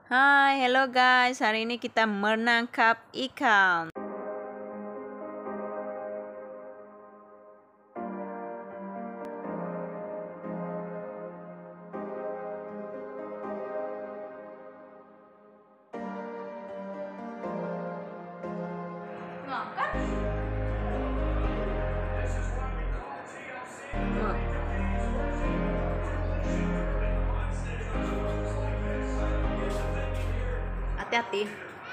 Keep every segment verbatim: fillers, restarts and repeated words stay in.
Hai, hello guys. Hari ini kita menangkap ikan. Hati-hati.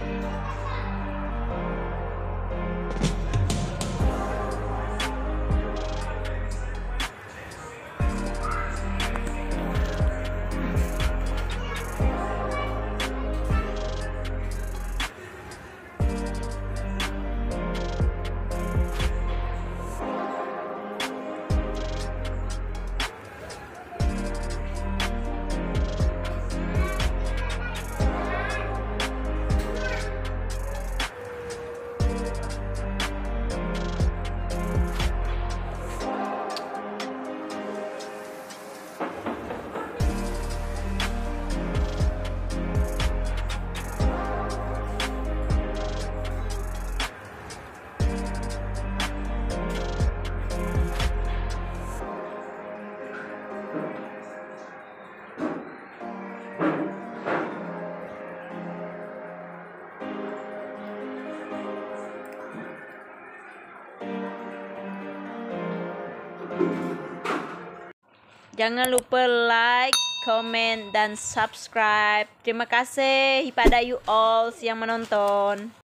Jangan lupa like, comment, dan subscribe. Terima kasih kepada you all yang menonton.